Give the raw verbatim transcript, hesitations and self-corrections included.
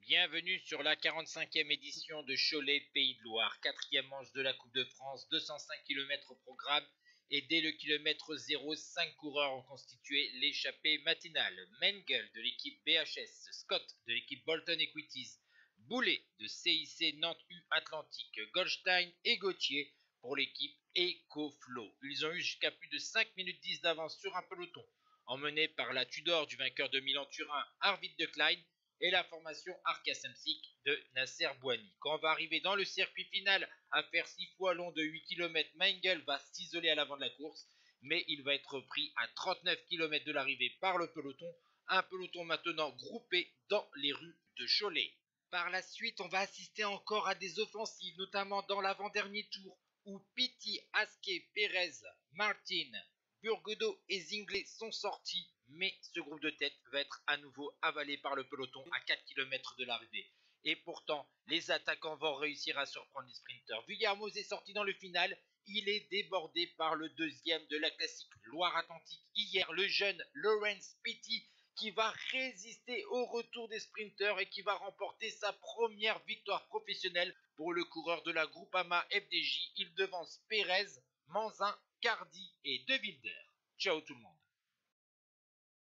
Bienvenue sur la quarante-cinquième édition de Cholet Pays de Loire, quatrième manche de la Coupe de France, deux cent cinq kilomètres au programme et dès le kilomètre zéro, cinq coureurs ont constitué l'échappée matinale. Mengel de l'équipe B H S, Scott de l'équipe Bolton Equities, Boulet de C I C Nantes U Atlantique, Goldstein et Gauthier pour l'équipe EcoFlow. Ils ont eu jusqu'à plus de cinq minutes dix d'avance sur un peloton, emmené par la Tudor du vainqueur de Milan-Turin, Arvid de Klein, et la formation Arca Samsic de Nasser Bouhanni. Quand on va arriver dans le circuit final à faire six fois long de huit kilomètres, Mengel va s'isoler à l'avant de la course, mais il va être pris à trente-neuf kilomètres de l'arrivée par le peloton, un peloton maintenant groupé dans les rues de Cholet. Par la suite, on va assister encore à des offensives, notamment dans l'avant-dernier tour, où Pitti, Askey, Pérez, Martin, Burgodeau et Zingley sont sortis, mais ce groupe de tête va être à nouveau avalé par le peloton à quatre kilomètres de l'arrivée. Et pourtant, les attaquants vont réussir à surprendre les sprinteurs. Vuillermoz est sorti dans le final, il est débordé par le deuxième de la classique Loire-Atlantique hier, le jeune Laurens Pitti, qui va résister au retour des sprinteurs et qui va remporter sa première victoire professionnelle pour le coureur de la Groupama F D J. Il devance Pérez, Manzin, Cardi et De Wilder. Ciao tout le monde.